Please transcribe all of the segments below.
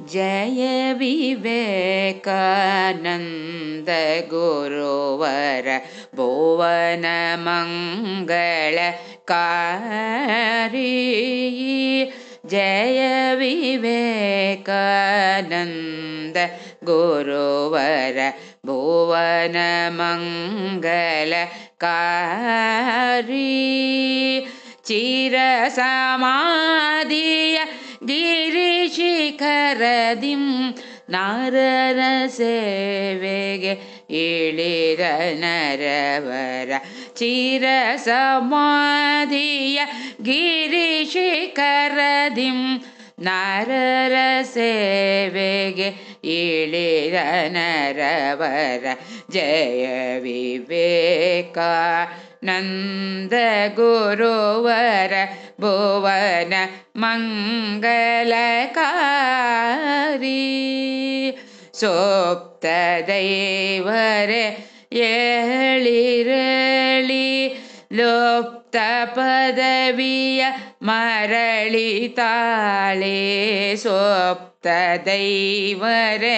ಜಯ ವಿವೇಕಾನಂದ ಗುರುವರ ಭುವನ ಮಂಗಳ ಕಾರಿ. ಜಯ ವಿವೇಕಾನಂದ ಗುರುವರ ಭುವನ ಮಂಗಳ ಕಾರಿ. ಚಿರ ಸಮಾಧಿಯ ಗಿರಿಶಿಖರದಿಂ ನಾರರ ಸೇವೆಗೆ ಇಳಿದ ನರವರ. ಚಿರ ಸಮಾಧಿಯ ಗಿರಿಶಿಖರದಿಂ ನಾರರ ಸೇವೆಗೆ ಇಳಿದ ನರವರ. ಜಯ ವಿವೇಕಾನಂದ ಗುರುವರ ಭುವನ ಮಂಗಲಕಾರಿ. ಸೋಪ್ತ ದೈವರೇ ಏಳಿರಳಿ ಲೋಪ್ತ ಪದವಿಯ ಮರಳಿತಾಳೆ. ಸೋಪ್ತ ದೈವರೇ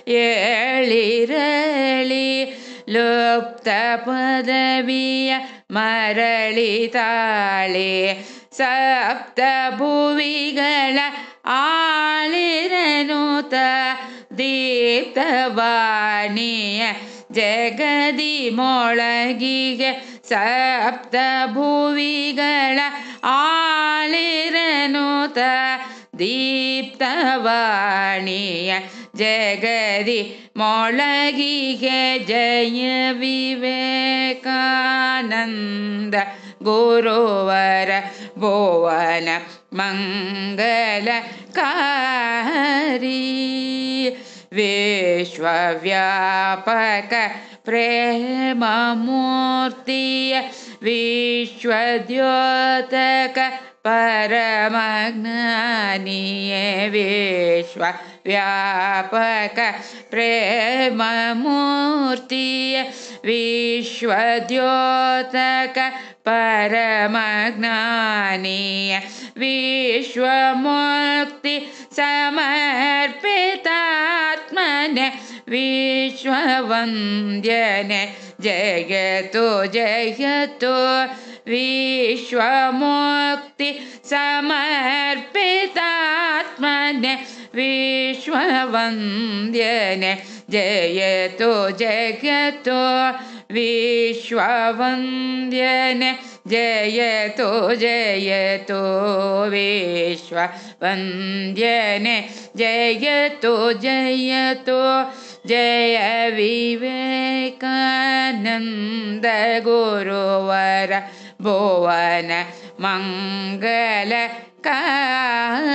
ಏಳಿರಳಿ ಲೋಪ್ತ ಪದವಿಯ ಮರಳಿತಾಳೆ. ಸಪ್ತ ಭುವಿಗಳ ಆಳಿರನುತ ದೀಪ್ತವಾಣಿಯ ಜಗದಿ ಮೊಳಗಿಗೆ. ಸಪ್ತ ಭುವಿಗಳ ಆಳಿರನುತ ದೀಪ್ತವಾಣಿಯ ಜಗದಿ ಮೊಳಗಿಗೆ. ಜಯ ವಿವೇಕಾನಂದ ಗುರುವರ ಭುವನ ಮಂಗಲಕಾರಿ. ವಿಶ್ವವ್ಯಾಪಕ ಪ್ರೇಮ ಮೂರ್ತಿಯ ವಿಶ್ವದ್ಯೋತಕ ಪರಮಜ್ಞಾನಿಯೇ. ವಿಶ್ವವ್ಯಾಪಕ ಪ್ರೇಮ ಮೂರ್ತಿಯ ವಿಶ್ವದ್ಯೋತಕ ಪರಮಜ್ಞಾನಿಯ. ವಿಶ್ವಮುಕ್ತಿ ಸಮರ್ಪಿತಾತ್ಮನೆ ವಿಶ್ವವಂದ್ಯನೆ. ಜಯತು ಜಯತು ವಿಶ್ವಮುಕ್ತಿ ಸಮರ್ಪಿತಾತ್ಮನೆ ವಿಶ್ವವಂದ್ಯನೆ. ಜಯತು ಜಯತು ವಿಶ್ವವಂದ್ಯನೆ. ಜಯತು ಜಯತು ವಿಶ್ವವಂದ್ಯನೆ. ಜಯತು ಜಯತು. ಜಯ ವಿವೇಕಾನಂದ ಗುರುವರ ಭುವನ ಮಂಗಲಕಾರಿ.